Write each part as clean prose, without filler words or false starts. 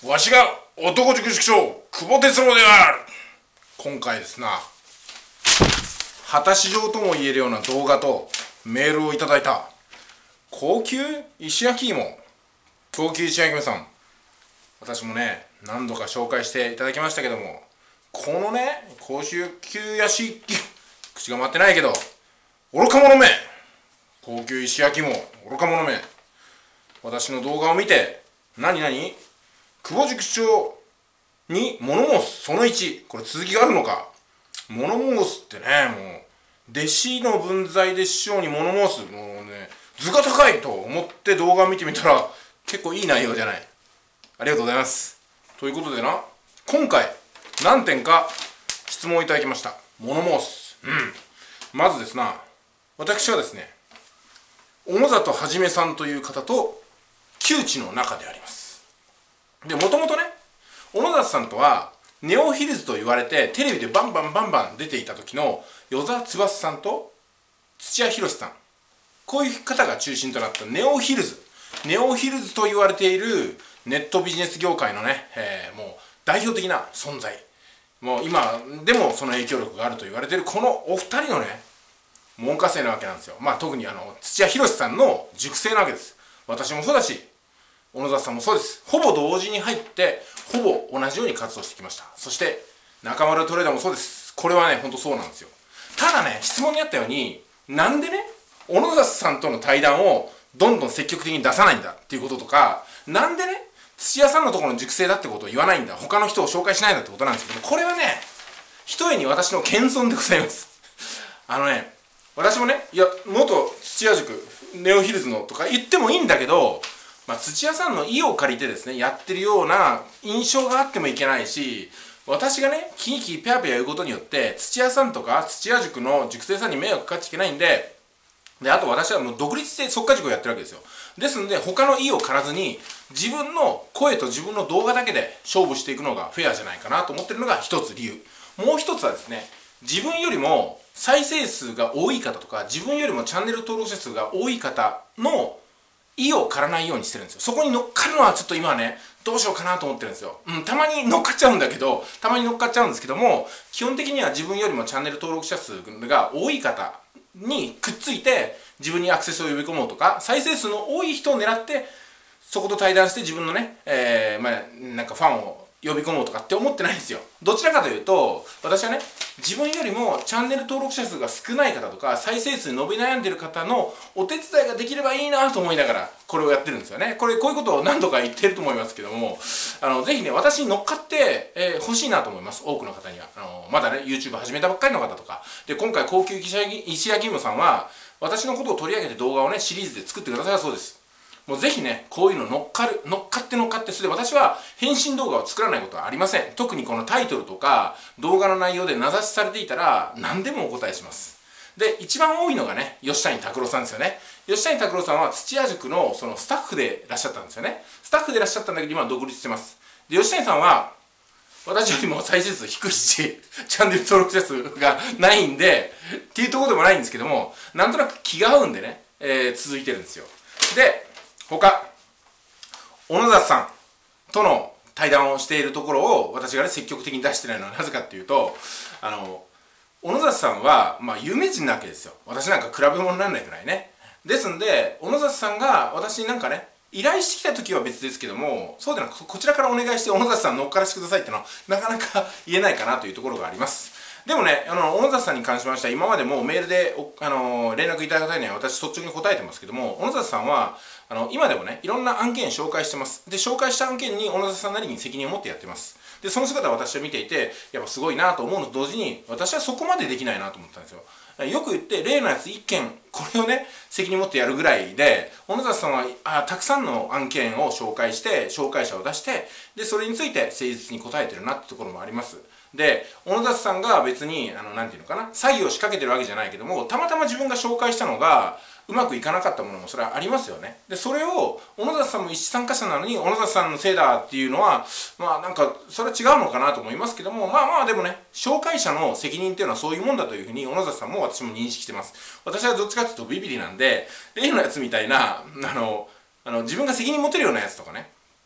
わしが男塾塾長久保哲郎である。今回ですな、果たし状とも言えるような動画とメールをいただいた高級石焼き芋、高級石焼き芋さん、私もね何度か紹介していただきましたけども、このね高級石焼き、口が回ってないけど愚か者め、高級石焼き芋愚か者め、私の動画を見て何久保塾長に物申すその1、これ続きがあるのか。物申すってね、もう弟子の分際で師匠に物申す、もうね図が高いと思って動画を見てみたら結構いい内容じゃない。ありがとうございます。ということでな、今回何点か質問をいただきました。物申す、まずですな、私はですね小野里はじめさんという方と旧知の仲であります。で、もともとね小野里さんとはネオヒルズと言われてテレビでバンバン出ていた時の与沢翼さんと土屋宏さん、こういう方が中心となったネオヒルズと言われているネットビジネス業界のね、もう代表的な存在、もう今でもその影響力があると言われているこのお二人のね門下生なわけなんですよ。特に土屋宏さんの塾生なわけです。私もそうだし小野里さんもそうです。ほぼ同時に入ってほぼ同じように活動してきました。そして中丸トレーダーもそうです。これはねほんとそうなんですよ。ただね、質問にあったように、なんでね小野里さんとの対談をどんどん積極的に出さないんだっていうこととか、なんでね土屋さんのところの塾生だってことを言わないんだ、他の人を紹介しないんだってことなんですけど、これはねひとえに私の謙遜でございます。私もね、いや元土屋塾ネオヒルズのとか言ってもいいんだけど、土屋さんの意を借りてですねやってるような印象があってもいけないし、私がねキーキーペアペア言うことによって土屋さんとか土屋塾の塾生さんに迷惑かかっちゃいけないんで、あと私はもう独立して即価塾をやってるわけですよ。ですんで他の意を借らずに自分の声と自分の動画だけで勝負していくのがフェアじゃないかなと思ってるのが一つ理由。もう一つはですね、自分よりも再生数が多い方とか自分よりもチャンネル登録者数が多い方の意を狩らないようにしてるんですよ。そこに乗っかるのはちょっと今はねどうしようかなと思ってるんですよ。たまに乗っかっちゃうんだけど、基本的には自分よりもチャンネル登録者数が多い方にくっついて自分にアクセスを呼び込もうとか、再生数の多い人を狙ってそこと対談して自分のね、なんかファンを呼び込もうとかって思ってないんですよ。どちらかというと私はね、自分よりもチャンネル登録者数が少ない方とか再生数に伸び悩んでる方のお手伝いができればいいなと思いながらこれをやってるんですよね。こういうことを何度か言ってると思いますけども、ぜひね私に乗っかって欲しいなと思います。多くの方にはまだね YouTube 始めたばっかりの方とかで、今回高級石焼き芋さんは私のことを取り上げて動画をねシリーズで作ってくださるそうです。もうぜひね、こういうの乗っかって、それで私は返信動画を作らないことはありません。特にこのタイトルとか動画の内容で名指しされていたら何でもお答えします。で、一番多いのがね、吉谷拓郎さんですよね。吉谷拓郎さんは土屋塾のそのスタッフでいらっしゃったんですよね。スタッフでいらっしゃったんだけど今は独立してます。で、吉谷さんは私よりも再生数低いし、チャンネル登録者数がないんで、っていうところでもないんですけども、なんとなく気が合うんでね、続いてるんですよ。で、他、小野里さんとの対談をしているところを私がね積極的に出してないのはなぜかっていうと、小野里さんは有名人なわけですよ。私なんか比べ物にならないくらいね。ですんで小野里さんが私になんかね依頼してきた時は別ですけども、そうでなくこちらからお願いして小野里さん乗っからしてくださいっていうのはなかなか言えないかなというところがあります。でもね、小野里さんに関しましては今までもメールで連絡いただいた方には私率直に答えてますけども、小野里さんは今でもねいろんな案件紹介してます。で、紹介した案件に小野里さんなりに責任を持ってやってます。で、その姿を私は見ていてやっぱすごいなと思うのと同時に、私はそこまでできないなと思ったんですよ。よく言って例のやつ1件これをね責任持ってやるぐらいで、小野里さんはたくさんの案件を紹介して紹介者を出して、でそれについて誠実に答えてるなってところもあります。で、小野里さんが別になんていうのかな、詐欺を仕掛けてるわけじゃないけども、たまたま自分が紹介したのがうまくいかなかったものもそれはありますよね。で、それを小野里さんも一参加者なのに小野里さんのせいだっていうのはなんかそれは違うのかなと思いますけども、でもね紹介者の責任っていうのはそういうもんだというふうに小野里さんも私も認識してます。私はどっちかっていうとビビリなんで、例のやつみたいな自分が責任持てるようなやつとかね、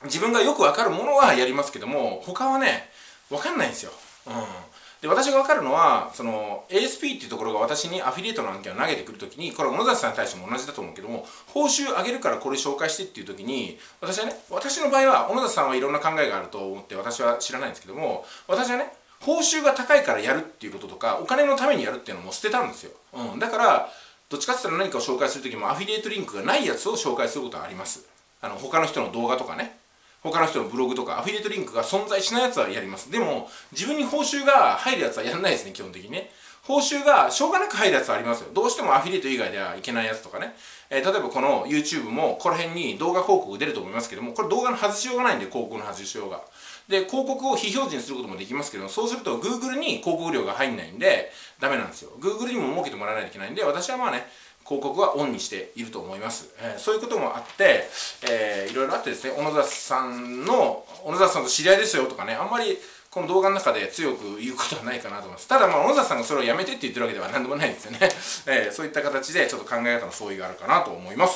自分がよくわかるものはやりますけども、他はね、わかんないんですよ。で、私がわかるのは、その ASP っていうところが私にアフィリエイトの案件を投げてくるときに、これは小野崎さんに対しても同じだと思うけども、報酬上げるからこれ紹介してっていうときに、私の場合は、小野崎さんはいろんな考えがあると思って私は知らないんですけども、私はね、報酬が高いからやるっていうこととか、お金のためにやるっていうのも捨てたんですよ。だから、どっちかって言ったら何かを紹介するときもアフィリエイトリンクがないやつを紹介することはあります。他の人の動画とかね。他の人のブログとかアフィリエイトリンクが存在しないやつはやります。でも、自分に報酬が入るやつはやんないですね、基本的にね。報酬がしょうがなく入るやつはありますよ。どうしてもアフィリエイト以外ではいけないやつとかね。例えばこの YouTube もこの辺に動画広告出ると思いますけども、これ動画の外しようがないんで、広告の外しようが。で、広告を非表示にすることもできますけども、そうすると Google に広告料が入んないんで、ダメなんですよ。Google にも儲けてもらわないといけないんで、私はまあね、広告はオンにしていると思います。そういうこともあって、いろいろあってですね、小野里さんと知り合いですよとかね、あんまりこの動画の中で強く言うことはないかなと思います。ただまあ、小野里さんがそれをやめてって言ってるわけでは何でもないんですよね。そういった形でちょっと考え方の相違があるかなと思います。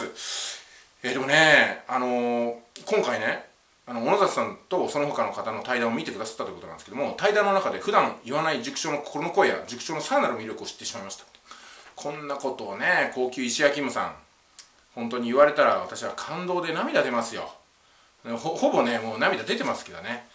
でもね、今回ね、小野里さんとその他の方の対談を見てくださったということなんですけども、対談の中で普段言わない塾長の心の声や塾長のさらなる魅力を知ってしまいました。こんなことをね、高級石焼き芋さん、本当に言われたら私は感動で涙出ますよ。ほぼね、もう涙出てますけどね。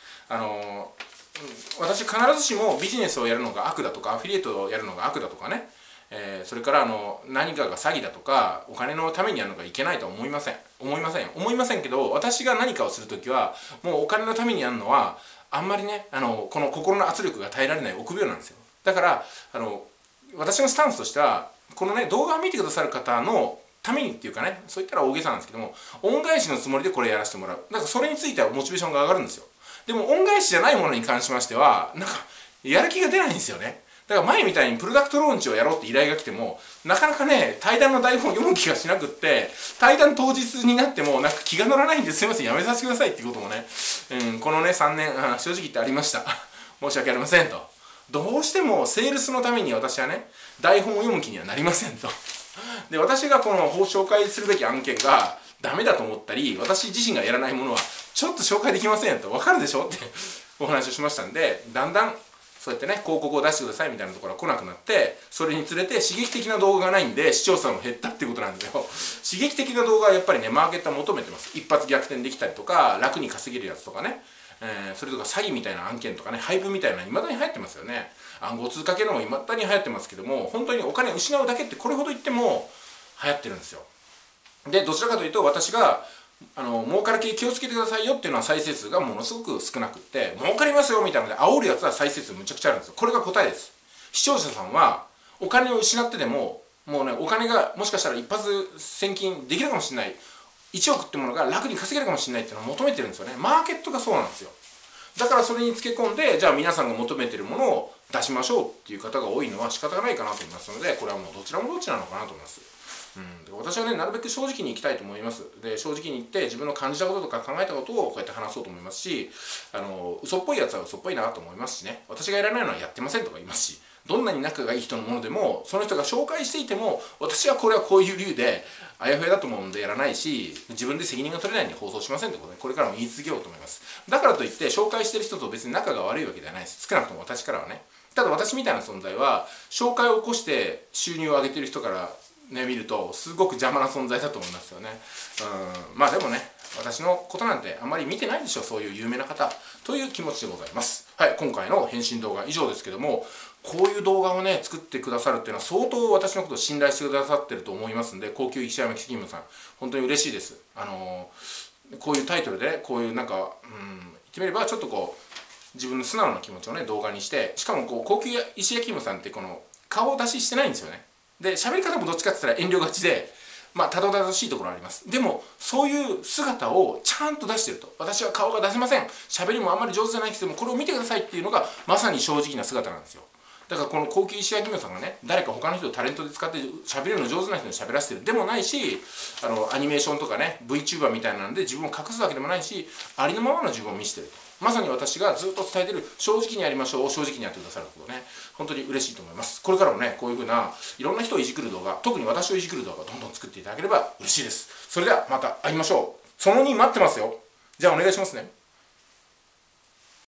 私必ずしもビジネスをやるのが悪だとか、アフィリエイトをやるのが悪だとかね、それから何かが詐欺だとか、お金のためにやるのがいけないとは思いませんけど、私が何かをするときは、もうお金のためにやるのは、あんまりね、この心の圧力が耐えられない臆病なんですよ。だから、私のスタンスとしては、このね、動画を見てくださる方のためにっていうかね、そういったら大げさなんですけども、恩返しのつもりでこれやらせてもらう。だからそれについてはモチベーションが上がるんですよ。でも恩返しじゃないものに関しましては、なんか、やる気が出ないんですよね。だから前みたいにプロダクトローンチをやろうって依頼が来ても、なかなかね、対談の台本を読む気がしなくって、対談当日になっても、なんか気が乗らないんですいません、やめさせてくださいっていうこともね、このね、3年、正直言ってありました。申し訳ありませんと。どうしてもセールスのために私はね、台本を読む気にはなりませんと。で、私がこの紹介するべき案件がダメだと思ったり、私自身がやらないものはちょっと紹介できませんと。わかるでしょってお話をしましたんで、だんだんそうやってね、広告を出してくださいみたいなところが来なくなって、それにつれて刺激的な動画がないんで視聴者も減ったっていうことなんですよ。刺激的な動画はやっぱりね、マーケットは求めてます。一発逆転できたりとか、楽に稼げるやつとかね。それとか詐欺みたいな案件とかね、配分みたいなの未だに流行ってますよね。暗号通貨系のも未だに流行ってますけども、本当にお金を失うだけってこれほど言っても流行ってるんですよ。で、どちらかというと私が儲かる系気をつけてくださいよっていうのは再生数がものすごく少なくって、儲かりますよみたいなので煽るやつは再生数むちゃくちゃあるんですよ。これが答えです。視聴者さんはお金を失ってでも、もうね、お金がもしかしたら一発千金できるかもしれない、1億ってものが楽に稼げるかもしれないっていうのを求めてるんですよね。マーケットがそうなんですよ。だからそれにつけ込んで、じゃあ皆さんが求めてるものを出しましょうっていう方が多いのは仕方がないかなと思いますので、これはもうどちらもどっちなのかなと思います。私はね、なるべく正直にいきたいと思います。で、正直に言って自分の感じたこととか考えたことをこうやって話そうと思いますし、嘘っぽいやつは嘘っぽいなと思いますしね、私がやらないのはやってませんとか言いますし、どんなに仲がいい人のものでも、その人が紹介していても、私はこれはこういう理由で、あやふやだと思うんでやらないし、自分で責任が取れないんで放送しませんということで、これからも言い続けようと思います。だからといって、紹介してる人と別に仲が悪いわけではないです。少なくとも私からはね。ただ私みたいな存在は、紹介を起こして収入を上げてる人からね、見ると、すごく邪魔な存在だと思いますよね。まあでもね、私のことなんてあんまり見てないでしょ、そういう有名な方。という気持ちでございます。はい、今回の返信動画以上ですけども、こういう動画をね、作ってくださるっていうのは相当私のことを信頼してくださってると思いますんで、高級石山貴金さん、本当に嬉しいです。こういうタイトルで、こういうなんか、言ってみればちょっとこう、自分の素直な気持ちをね、動画にして、しかもこう、高級石焼き芋さんってこの、顔出ししてないんですよね。で、喋り方もどっちかって言ったら遠慮がちで、まあ、たどたどしいところあります。でも、そういう姿をちゃんと出してると。私は顔が出せません。喋りもあんまり上手じゃないけども、これを見てくださいっていうのが、まさに正直な姿なんですよ。だからこの高級石焼き芋さんがね、誰か他の人をタレントで使って喋れるの上手な人に喋らせてるでもないし、アニメーションとかね、VTuber みたいなんで自分を隠すわけでもないし、ありのままの自分を見せてると。まさに私がずっと伝えてる正直にやりましょう、正直にやってくださることね、本当に嬉しいと思います。これからもね、こういう風ないろんな人をいじくる動画、特に私をいじくる動画、どんどん作っていただければ嬉しいです。それではまた会いましょう。その2待ってますよ。 じゃあお願いしますね。